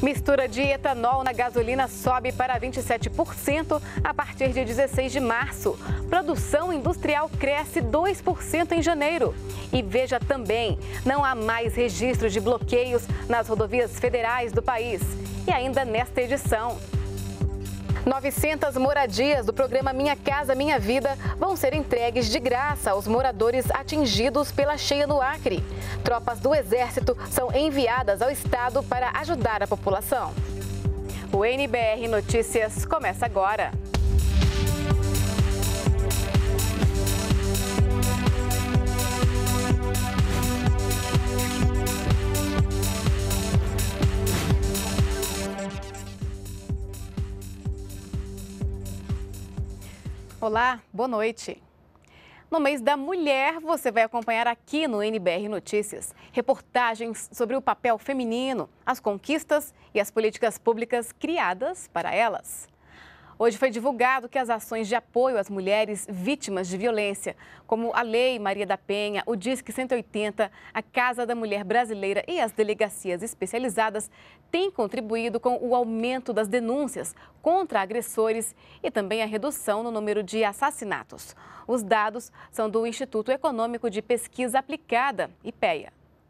Mistura de etanol na gasolina sobe para 27% a partir de 16 de março. Produção industrial cresce 2% em janeiro. E veja também, não há mais registros de bloqueios nas rodovias federais do país. E ainda nesta edição, 900 moradias do programa Minha Casa Minha Vida vão ser entregues de graça aos moradores atingidos pela cheia no Acre. Tropas do Exército são enviadas ao estado para ajudar a população. O NBR Notícias começa agora. Olá, boa noite. No mês da mulher, você vai acompanhar aqui no NBR Notícias reportagens sobre o papel feminino, as conquistas e as políticas públicas criadas para elas. Hoje foi divulgado que as ações de apoio às mulheres vítimas de violência, como a Lei Maria da Penha, o Disque 180, a Casa da Mulher Brasileira e as delegacias especializadas, têm contribuído com o aumento das denúncias contra agressores e também a redução no número de assassinatos. Os dados são do Instituto Econômico de Pesquisa Aplicada, IPEA.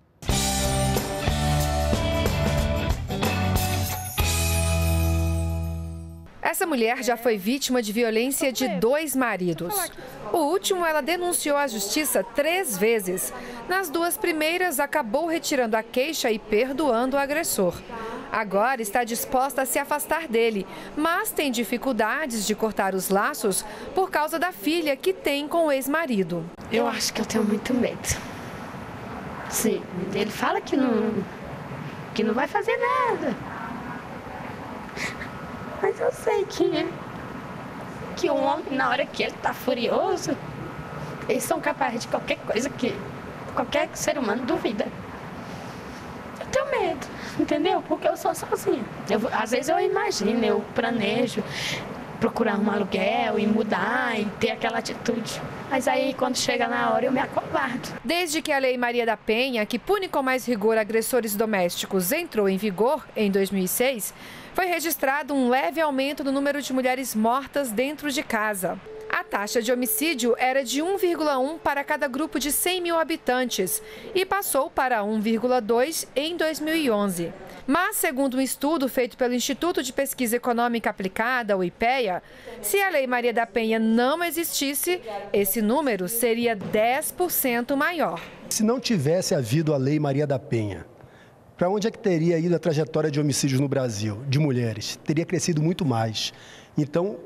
Essa mulher já foi vítima de violência de 2 maridos. O último ela denunciou à justiça 3 vezes. Nas 2 primeiras, acabou retirando a queixa e perdoando o agressor. Agora está disposta a se afastar dele, mas tem dificuldades de cortar os laços por causa da filha que tem com o ex-marido. Eu acho que eu tenho muito medo. Sim, ele fala que não vai fazer nada. Mas eu sei que o homem, na hora que ele tá furioso, eles são capazes de qualquer coisa que qualquer ser humano duvida. Eu tenho medo, entendeu? Porque eu sou sozinha. Às vezes eu imagino, eu planejo procurar um aluguel e mudar e ter aquela atitude. Mas aí, quando chega na hora, eu me acovardo. Desde que a Lei Maria da Penha, que pune com mais rigor agressores domésticos, entrou em vigor em 2006, foi registrado um leve aumento no número de mulheres mortas dentro de casa. A taxa de homicídio era de 1,1 para cada grupo de 100 mil habitantes e passou para 1,2 em 2011. Mas, segundo um estudo feito pelo Instituto de Pesquisa Econômica Aplicada, o IPEA, se a Lei Maria da Penha não existisse, esse número seria 10% maior. Se não tivesse havido a Lei Maria da Penha, para onde é que teria ido a trajetória de homicídios no Brasil, de mulheres? Teria crescido muito mais. Então,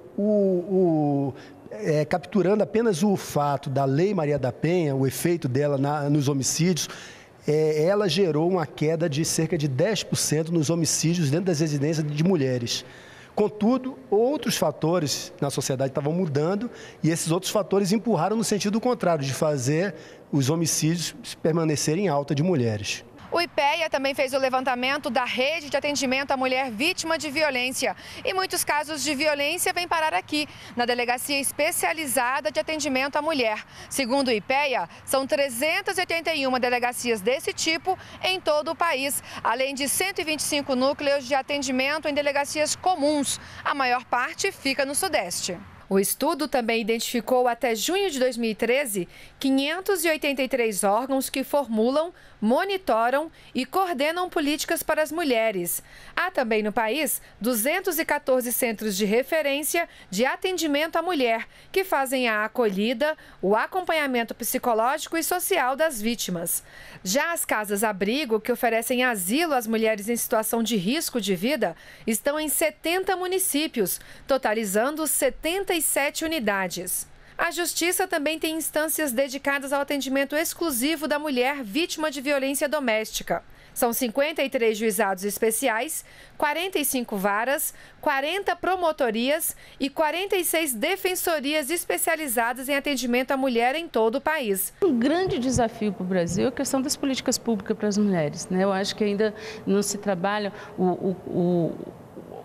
capturando apenas o fato da Lei Maria da Penha, o efeito dela nos homicídios, ela gerou uma queda de cerca de 10% nos homicídios dentro das residências de mulheres. Contudo, outros fatores na sociedade estavam mudando e esses outros fatores empurraram no sentido contrário, de fazer os homicídios permanecerem em alta de mulheres. O IPEA também fez o levantamento da rede de atendimento à mulher vítima de violência. E muitos casos de violência vêm parar aqui, na Delegacia Especializada de Atendimento à Mulher. Segundo o IPEA, são 381 delegacias desse tipo em todo o país, além de 125 núcleos de atendimento em delegacias comuns. A maior parte fica no Sudeste. O estudo também identificou até junho de 2013 583 órgãos que formulam, monitoram e coordenam políticas para as mulheres. Há também no país 214 centros de referência de atendimento à mulher, que fazem a acolhida, o acompanhamento psicológico e social das vítimas. Já as casas-abrigo, que oferecem asilo às mulheres em situação de risco de vida, estão em 70 municípios, totalizando 77 unidades. A Justiça também tem instâncias dedicadas ao atendimento exclusivo da mulher vítima de violência doméstica. São 53 juizados especiais, 45 varas, 40 promotorias e 46 defensorias especializadas em atendimento à mulher em todo o país. Um grande desafio para o Brasil é a questão das políticas públicas para as mulheres, né? Eu acho que ainda não se trabalha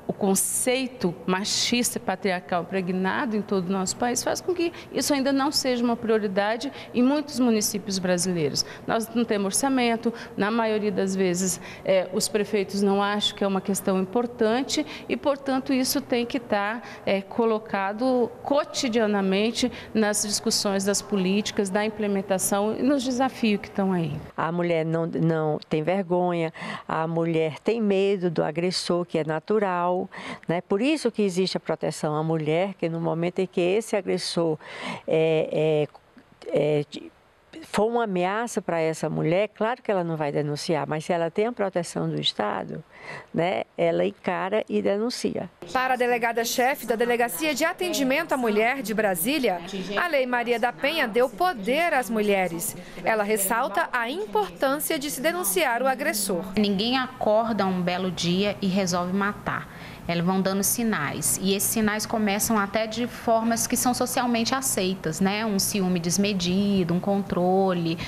o conceito machista e patriarcal impregnado em todo o nosso país faz com que isso ainda não seja uma prioridade em muitos municípios brasileiros. Nós não temos orçamento, na maioria das vezes os prefeitos não acham que é uma questão importante e, portanto, isso tem que estar colocado cotidianamente nas discussões das políticas, da implementação e nos desafios que estão aí. A mulher não tem vergonha, a mulher tem medo do agressor, que é natural, né? Por isso que existe a proteção à mulher, que no momento em que esse agressor for uma ameaça para essa mulher, claro que ela não vai denunciar, mas se ela tem a proteção do Estado, né, ela encara e denuncia. Para a delegada-chefe da Delegacia de Atendimento à Mulher de Brasília, a Lei Maria da Penha deu poder às mulheres. Ela ressalta a importância de se denunciar o agressor. Ninguém acorda um belo dia e resolve matar. Elas vão dando sinais, e esses sinais começam até de formas que são socialmente aceitas, né? Um ciúme desmedido, um controle,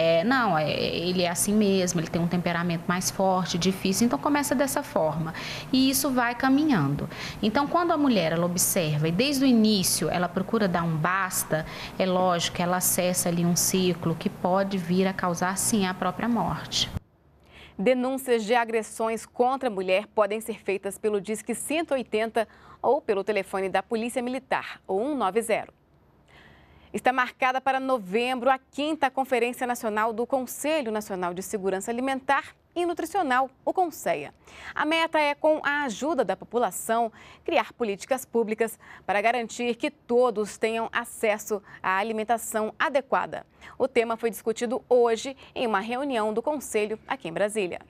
ele é assim mesmo, ele tem um temperamento mais forte, difícil, então começa dessa forma, e isso vai caminhando. Então, quando a mulher, ela observa, e desde o início ela procura dar um basta, é lógico que ela acessa ali um ciclo que pode vir a causar, sim, a própria morte. Denúncias de agressões contra a mulher podem ser feitas pelo Disque 180 ou pelo telefone da Polícia Militar, o 190. Está marcada para novembro a 5ª Conferência Nacional do Conselho Nacional de Segurança Alimentar e Nutricional, o CONSEA. A meta é, com a ajuda da população, criar políticas públicas para garantir que todos tenham acesso à alimentação adequada. O tema foi discutido hoje em uma reunião do Conselho aqui em Brasília.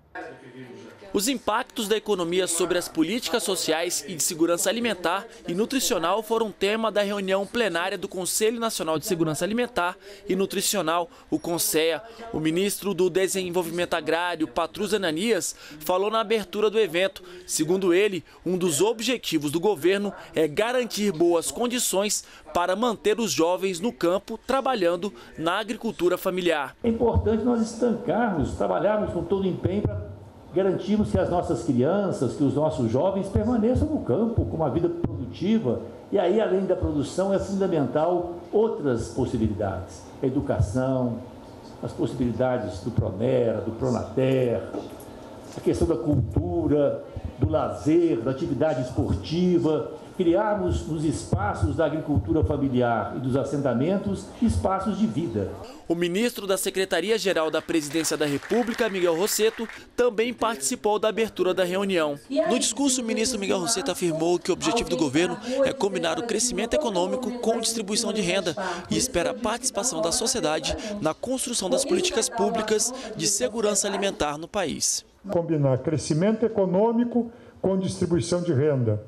Os impactos da economia sobre as políticas sociais e de segurança alimentar e nutricional foram tema da reunião plenária do Conselho Nacional de Segurança Alimentar e Nutricional, o CONSEA. O ministro do Desenvolvimento Agrário, Patrus Ananias, falou na abertura do evento. Segundo ele, um dos objetivos do governo é garantir boas condições para manter os jovens no campo trabalhando na agricultura familiar. É importante nós estancarmos, trabalharmos com todo empenho para garantirmos que as nossas crianças, que os nossos jovens permaneçam no campo com uma vida produtiva. E aí, além da produção, é fundamental outras possibilidades. A educação, as possibilidades do Pronera, do Pronater, a questão da cultura, do lazer, da atividade esportiva. Criarmos nos espaços da agricultura familiar e dos assentamentos espaços de vida. O ministro da Secretaria-Geral da Presidência da República, Miguel Rossetto, também participou da abertura da reunião. No discurso, o ministro Miguel Rossetto afirmou que o objetivo do governo é combinar o crescimento econômico com distribuição de renda e espera a participação da sociedade na construção das políticas públicas de segurança alimentar no país. Combinar crescimento econômico com distribuição de renda.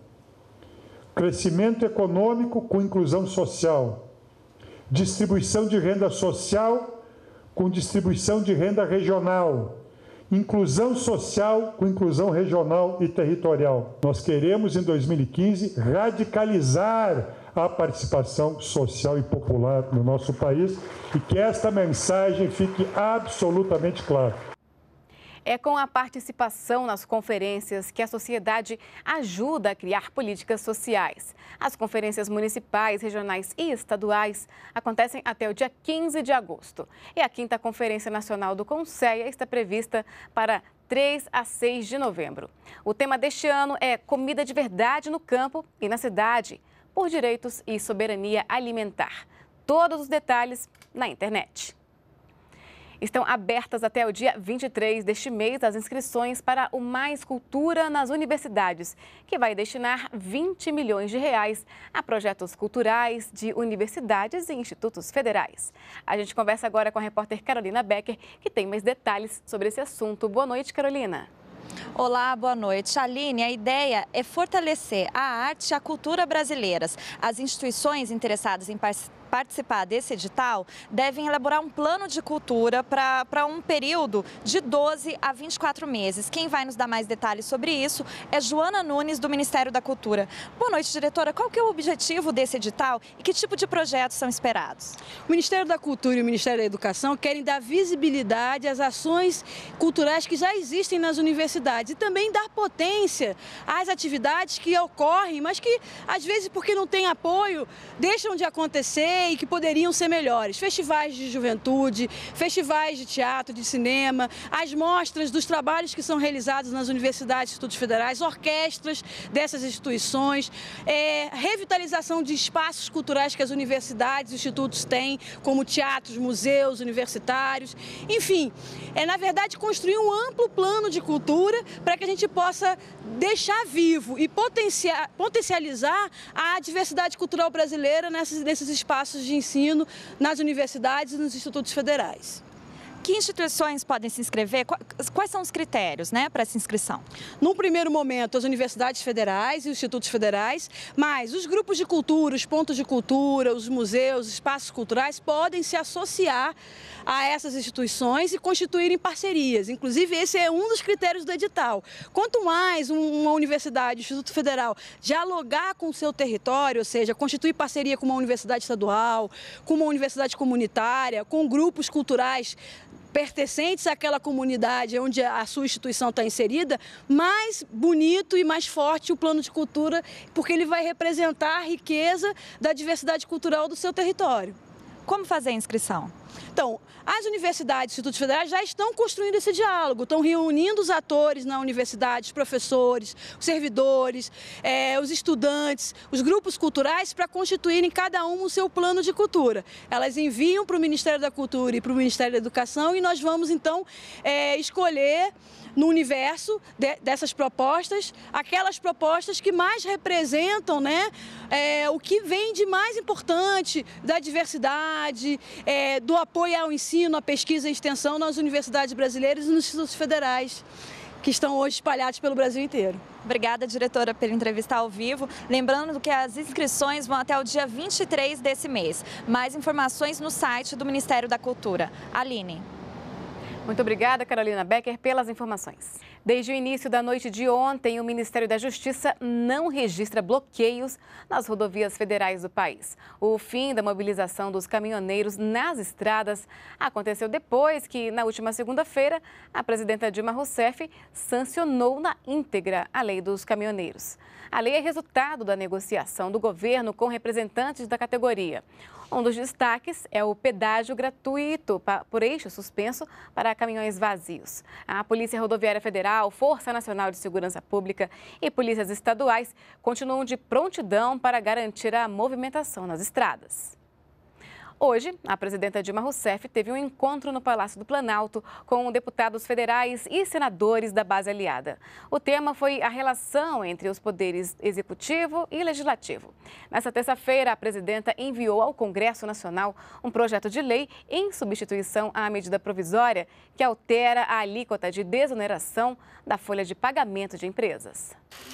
Crescimento econômico com inclusão social, distribuição de renda social com distribuição de renda regional, inclusão social com inclusão regional e territorial. Nós queremos, em 2015, radicalizar a participação social e popular no nosso país e que esta mensagem fique absolutamente clara. É com a participação nas conferências que a sociedade ajuda a criar políticas sociais. As conferências municipais, regionais e estaduais acontecem até o dia 15 de agosto. E a 5ª Conferência Nacional do CONSEA está prevista para 3 a 6 de novembro. O tema deste ano é Comida de Verdade no Campo e na Cidade, por direitos e soberania alimentar. Todos os detalhes na internet. Estão abertas até o dia 23 deste mês as inscrições para o Mais Cultura nas Universidades, que vai destinar 20 milhões de reais a projetos culturais de universidades e institutos federais. A gente conversa agora com a repórter Carolina Becker, que tem mais detalhes sobre esse assunto. Boa noite, Carolina. Olá, boa noite. Aline, a ideia é fortalecer a arte e a cultura brasileiras. As instituições interessadas em participar desse edital devem elaborar um plano de cultura para um período de 12 a 24 meses. Quem vai nos dar mais detalhes sobre isso é Joana Nunes, do Ministério da Cultura. Boa noite, diretora. Qual que é o objetivo desse edital e que tipo de projetos são esperados? O Ministério da Cultura e o Ministério da Educação querem dar visibilidade às ações culturais que já existem nas universidades e também dar potência às atividades que ocorrem, mas que, às vezes, porque não tem apoio, deixam de acontecer e que poderiam ser melhores. Festivais de juventude, festivais de teatro, de cinema, as mostras dos trabalhos que são realizados nas universidades e institutos federais, orquestras dessas instituições, revitalização de espaços culturais que as universidades e institutos têm, como teatros, museus universitários, enfim, na verdade construir um amplo plano de cultura para que a gente possa deixar vivo e potencializar a diversidade cultural brasileira nesses espaços de ensino, nas universidades e nos institutos federais. Que instituições podem se inscrever? Quais são os critérios, para essa inscrição? Num primeiro momento, as universidades federais e os institutos federais, mas os grupos de cultura, os pontos de cultura, os museus, os espaços culturais podem se associar a essas instituições e constituírem parcerias. Inclusive, esse é um dos critérios do edital. Quanto mais uma universidade, um instituto federal, dialogar com o seu território, ou seja, constituir parceria com uma universidade estadual, com uma universidade comunitária, com grupos culturais pertencentes àquela comunidade onde a sua instituição está inserida, mais bonito e mais forte o plano de cultura, porque ele vai representar a riqueza da diversidade cultural do seu território. Como fazer a inscrição? Então, as universidades e institutos federais já estão construindo esse diálogo, estão reunindo os atores na universidade, os professores, os servidores, os estudantes, os grupos culturais para constituírem cada um o seu plano de cultura. Elas enviam para o Ministério da Cultura e para o Ministério da Educação e nós vamos então escolher no universo dessas propostas, aquelas propostas que mais representam o que vem de mais importante da diversidade, do apoio ao ensino, à pesquisa e extensão nas universidades brasileiras e nos institutos federais, que estão hoje espalhados pelo Brasil inteiro. Obrigada, diretora, pela entrevista ao vivo. Lembrando que as inscrições vão até o dia 23 desse mês. Mais informações no site do Ministério da Cultura. Aline. Muito obrigada, Carolina Becker, pelas informações. Desde o início da noite de ontem, o Ministério da Justiça não registra bloqueios nas rodovias federais do país. O fim da mobilização dos caminhoneiros nas estradas aconteceu depois que, na última segunda-feira, a presidenta Dilma Rousseff sancionou na íntegra a lei dos caminhoneiros. A lei é resultado da negociação do governo com representantes da categoria. Um dos destaques é o pedágio gratuito por eixo suspenso para caminhões vazios. A Polícia Rodoviária Federal, Força Nacional de Segurança Pública e polícias estaduais continuam de prontidão para garantir a movimentação nas estradas. Hoje, a presidenta Dilma Rousseff teve um encontro no Palácio do Planalto com deputados federais e senadores da base aliada. O tema foi a relação entre os poderes executivo e legislativo. Nessa terça-feira, a presidenta enviou ao Congresso Nacional um projeto de lei em substituição à medida provisória que altera a alíquota de desoneração da folha de pagamento de empresas.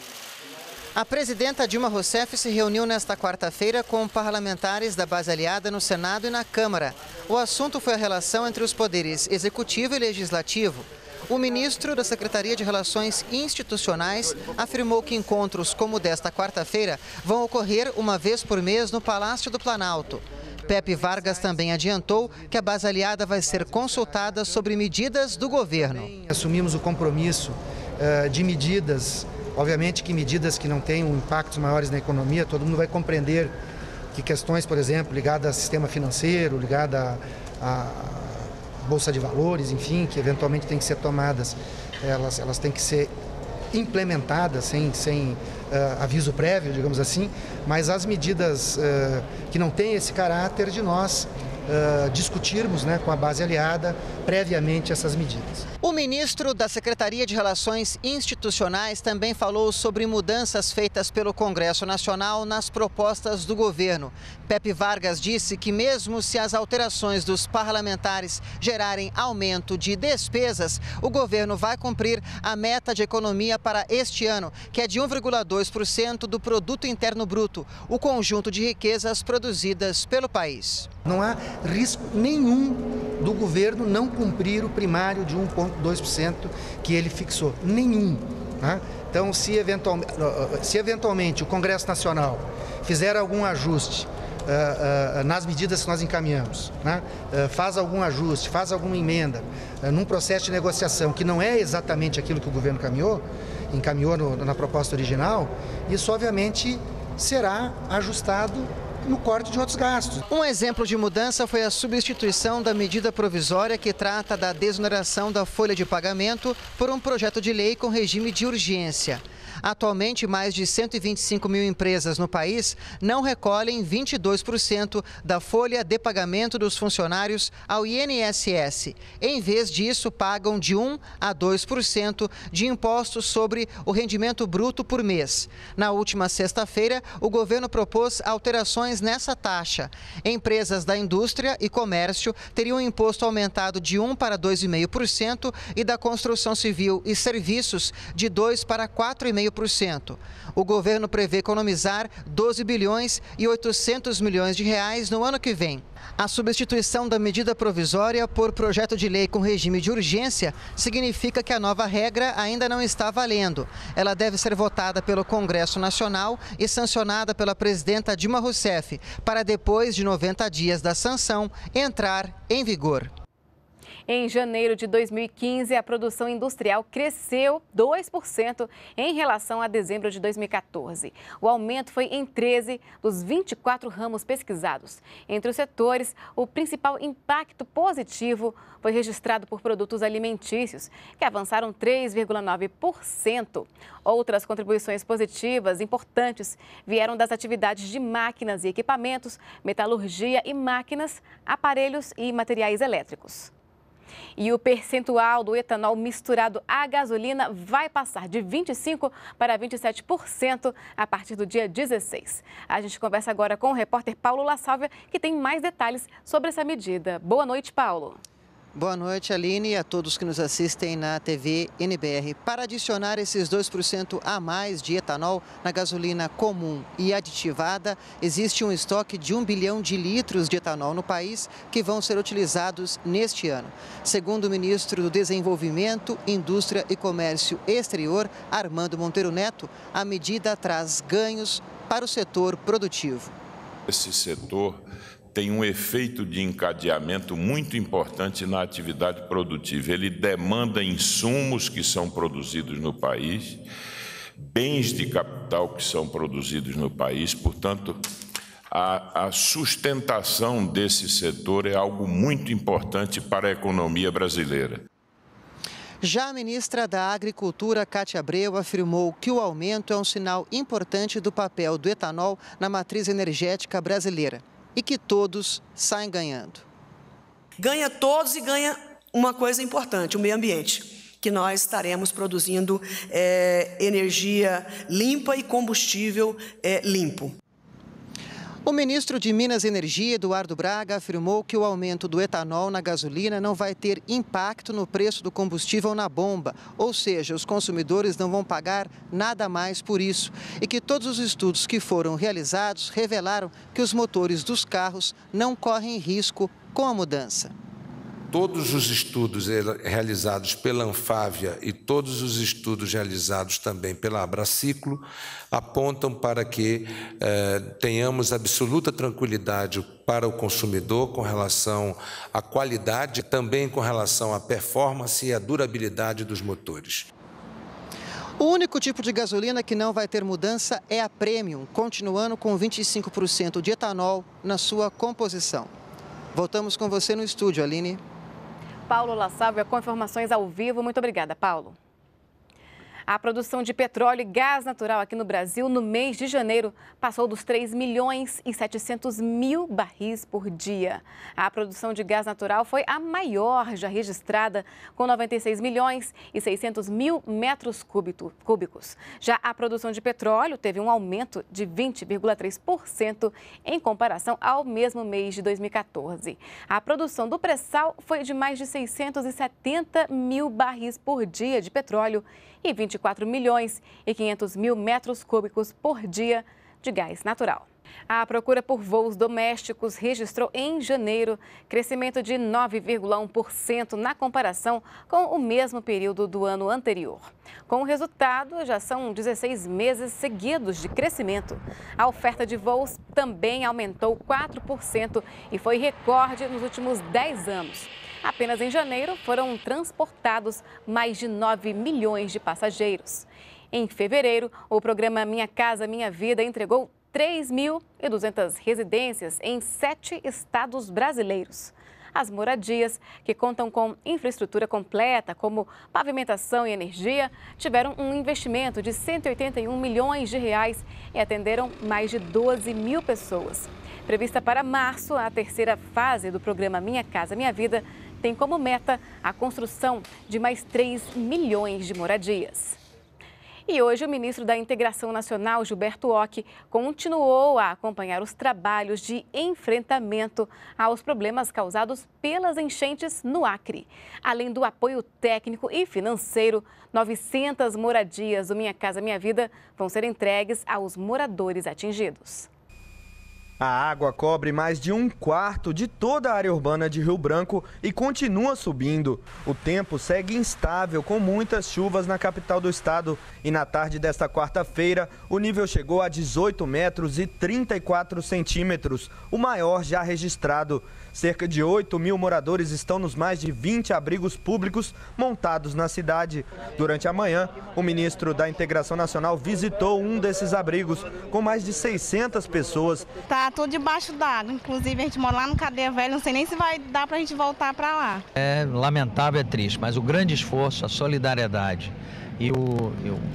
A presidenta Dilma Rousseff se reuniu nesta quarta-feira com parlamentares da base aliada no Senado e na Câmara. O assunto foi a relação entre os poderes executivo e legislativo. O ministro da Secretaria de Relações Institucionais afirmou que encontros como o desta quarta-feira vão ocorrer uma vez por mês no Palácio do Planalto. Pepe Vargas também adiantou que a base aliada vai ser consultada sobre medidas do governo. Assumimos o compromisso de medidas. Obviamente que medidas que não tenham impactos maiores na economia, todo mundo vai compreender que questões, por exemplo, ligadas ao sistema financeiro, ligadas à Bolsa de Valores, enfim, que eventualmente têm que ser tomadas, elas têm que ser implementadas sem aviso prévio, digamos assim, mas as medidas que não têm esse caráter de nós discutirmos com a base aliada previamente essas medidas. O ministro da Secretaria de Relações Institucionais também falou sobre mudanças feitas pelo Congresso Nacional nas propostas do governo. Pepe Vargas disse que mesmo se as alterações dos parlamentares gerarem aumento de despesas, o governo vai cumprir a meta de economia para este ano, que é de 1,2% do Produto Interno Bruto, o conjunto de riquezas produzidas pelo país. Não há risco nenhum do governo não cumprir o primário de 1,2% que ele fixou. Nenhum. Né? Então, se eventualmente o Congresso Nacional fizer algum ajuste nas medidas que nós encaminhamos, né? Faz algum ajuste, faz alguma emenda num processo de negociação que não é exatamente aquilo que o governo encaminhou na proposta original, isso obviamente será ajustado no corte de outros gastos. Um exemplo de mudança foi a substituição da medida provisória que trata da desoneração da folha de pagamento por um projeto de lei com regime de urgência. Atualmente, mais de 125 mil empresas no país não recolhem 22% da folha de pagamento dos funcionários ao INSS. Em vez disso, pagam de 1% a 2% de impostos sobre o rendimento bruto por mês. Na última sexta-feira, o governo propôs alterações nessa taxa. Empresas da indústria e comércio teriam o imposto aumentado de 1% para 2,5% e da construção civil e serviços de 2% para 4,5%. O governo prevê economizar 12 bilhões e 800 milhões de reais no ano que vem. A substituição da medida provisória por projeto de lei com regime de urgência significa que a nova regra ainda não está valendo. Ela deve ser votada pelo Congresso Nacional e sancionada pela presidenta Dilma Rousseff, para depois de 90 dias da sanção entrar em vigor. Em janeiro de 2015, a produção industrial cresceu 2% em relação a dezembro de 2014. O aumento foi em 13 dos 24 ramos pesquisados. Entre os setores, o principal impacto positivo foi registrado por produtos alimentícios, que avançaram 3,9%. Outras contribuições positivas importantes vieram das atividades de máquinas e equipamentos, metalurgia e máquinas, aparelhos e materiais elétricos. E o percentual do etanol misturado à gasolina vai passar de 25% para 27% a partir do dia 16. A gente conversa agora com o repórter Paulo La Sálvia, que tem mais detalhes sobre essa medida. Boa noite, Paulo. Boa noite, Aline, e a todos que nos assistem na TV NBR. Para adicionar esses 2% a mais de etanol na gasolina comum e aditivada, existe um estoque de 1 bilhão de litros de etanol no país que vão ser utilizados neste ano. Segundo o ministro do Desenvolvimento, Indústria e Comércio Exterior, Armando Monteiro Neto, a medida traz ganhos para o setor produtivo. Esse setor tem um efeito de encadeamento muito importante na atividade produtiva. Ele demanda insumos que são produzidos no país, bens de capital que são produzidos no país. Portanto, a sustentação desse setor é algo muito importante para a economia brasileira. Já a ministra da Agricultura, Cátia Abreu, afirmou que o aumento é um sinal importante do papel do etanol na matriz energética brasileira e que todos saem ganhando. Ganha todos e ganha uma coisa importante, o meio ambiente, que nós estaremos produzindo energia limpa e combustível limpo. O ministro de Minas e Energia, Eduardo Braga, afirmou que o aumento do etanol na gasolina não vai ter impacto no preço do combustível na bomba, ou seja, os consumidores não vão pagar nada mais por isso, e que todos os estudos que foram realizados revelaram que os motores dos carros não correm risco com a mudança. Todos os estudos realizados pela Anfávia e todos os estudos realizados também pela Abraciclo apontam para que tenhamos absoluta tranquilidade para o consumidor com relação à qualidade, também com relação à performance e à durabilidade dos motores. O único tipo de gasolina que não vai ter mudança é a Premium, continuando com 25% de etanol na sua composição. Voltamos com você no estúdio, Aline. Paulo La Sálvia com informações ao vivo. Muito obrigada, Paulo. A produção de petróleo e gás natural aqui no Brasil, no mês de janeiro, passou dos 3.700.000 barris por dia. A produção de gás natural foi a maior já registrada, com 96.600.000 metros cúbicos. Já a produção de petróleo teve um aumento de 20,3% em comparação ao mesmo mês de 2014. A produção do pré-sal foi de mais de 670.000 barris por dia de petróleo e 24.500.000 metros cúbicos por dia de gás natural. A procura por voos domésticos registrou em janeiro crescimento de 9,1% na comparação com o mesmo período do ano anterior. Com o resultado, já são 16 meses seguidos de crescimento. A oferta de voos também aumentou 4% e foi recorde nos últimos 10 anos. Apenas em janeiro foram transportados mais de 9 milhões de passageiros. Em fevereiro, o programa Minha Casa Minha Vida entregou 3.200 residências em 7 estados brasileiros. As moradias, que contam com infraestrutura completa, como pavimentação e energia, tiveram um investimento de R$ 181 milhões e atenderam mais de 12 mil pessoas. Prevista para março, a terceira fase do programa Minha Casa Minha Vida tem como meta a construção de mais 3 milhões de moradias. E hoje o ministro da Integração Nacional, Gilberto Ock, continuou a acompanhar os trabalhos de enfrentamento aos problemas causados pelas enchentes no Acre. Além do apoio técnico e financeiro, 900 moradias do Minha Casa Minha Vida vão ser entregues aos moradores atingidos. A água cobre mais de 1/4 de toda a área urbana de Rio Branco e continua subindo. O tempo segue instável, com muitas chuvas na capital do estado. E na tarde desta quarta-feira, o nível chegou a 18 metros e 34 centímetros, o maior já registrado. Cerca de 8 mil moradores estão nos mais de 20 abrigos públicos montados na cidade. Durante a manhã, o ministro da Integração Nacional visitou um desses abrigos, com mais de 600 pessoas. Tá tudo debaixo d'água, inclusive a gente mora lá no Cadeia Velha, não sei nem se vai dar pra gente voltar pra lá. É lamentável, é triste, mas o grande esforço, a solidariedade e o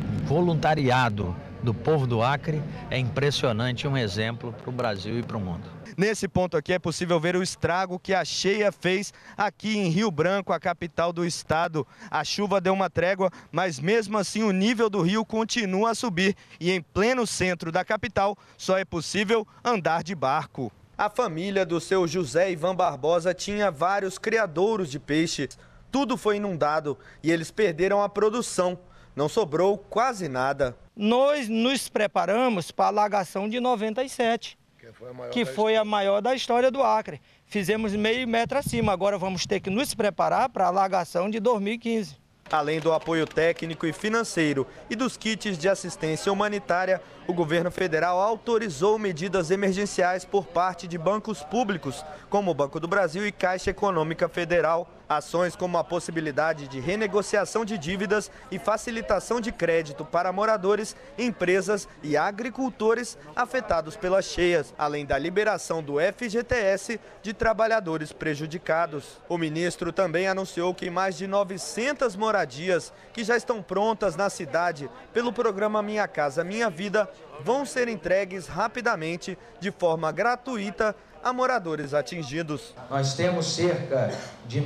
voluntariado do povo do Acre é impressionante, um exemplo para o Brasil e para o mundo. Nesse ponto aqui é possível ver o estrago que a cheia fez aqui em Rio Branco, a capital do estado. A chuva deu uma trégua, mas mesmo assim o nível do rio continua a subir. E em pleno centro da capital só é possível andar de barco. A família do seu José Ivan Barbosa tinha vários criadouros de peixe. Tudo foi inundado e eles perderam a produção. Não sobrou quase nada. Nós nos preparamos para a alagação de 97. Que foi a maior da história do Acre. Fizemos meio metro acima, agora vamos ter que nos preparar para a alagação de 2015. Além do apoio técnico e financeiro e dos kits de assistência humanitária, o governo federal autorizou medidas emergenciais por parte de bancos públicos, como o Banco do Brasil e Caixa Econômica Federal. Ações como a possibilidade de renegociação de dívidas e facilitação de crédito para moradores, empresas e agricultores afetados pelas cheias, além da liberação do FGTS de trabalhadores prejudicados. O ministro também anunciou que mais de 900 moradias que já estão prontas na cidade pelo programa Minha Casa Minha Vida vão ser entregues rapidamente de forma gratuita a moradores atingidos. Nós temos cerca de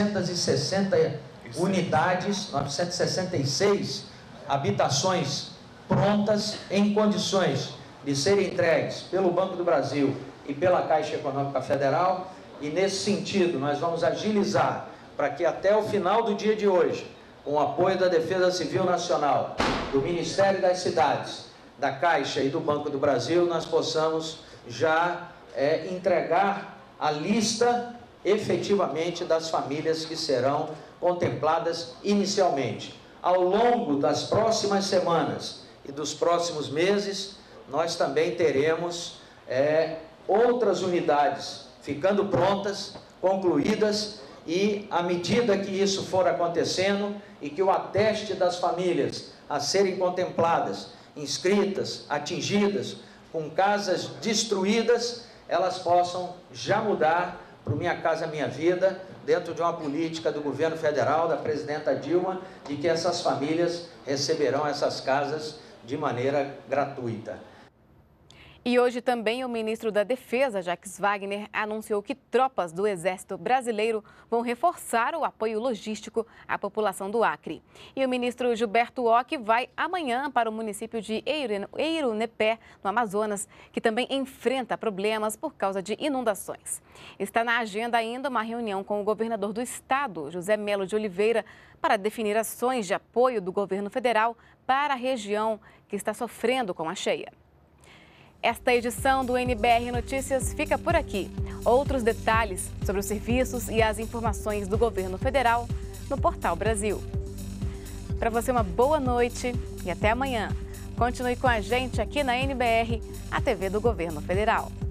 960 unidades, 966 habitações prontas em condições de serem entregues pelo Banco do Brasil e pela Caixa Econômica Federal. E nesse sentido, nós vamos agilizar para que até o final do dia de hoje, com o apoio da Defesa Civil Nacional, do Ministério das Cidades, da Caixa e do Banco do Brasil, nós possamos já entregar a lista efetivamente das famílias que serão contempladas inicialmente. Ao longo das próximas semanas e dos próximos meses, nós também teremos outras unidades ficando prontas, concluídas, e à medida que isso for acontecendo e que o ateste das famílias a serem contempladas, inscritas, atingidas, com casas destruídas, elas possam já mudar para o Minha Casa Minha Vida, dentro de uma política do governo federal, da presidenta Dilma, de que essas famílias receberão essas casas de maneira gratuita. E hoje também o ministro da Defesa, Jacques Wagner, anunciou que tropas do Exército Brasileiro vão reforçar o apoio logístico à população do Acre. E o ministro Gilberto Occhi vai amanhã para o município de Eirunepé, no Amazonas, que também enfrenta problemas por causa de inundações. Está na agenda ainda uma reunião com o governador do estado, José Melo de Oliveira, para definir ações de apoio do governo federal para a região que está sofrendo com a cheia. Esta edição do NBR Notícias fica por aqui. Outros detalhes sobre os serviços e as informações do governo federal no Portal Brasil. Para você, uma boa noite e até amanhã. Continue com a gente aqui na NBR, a TV do Governo Federal.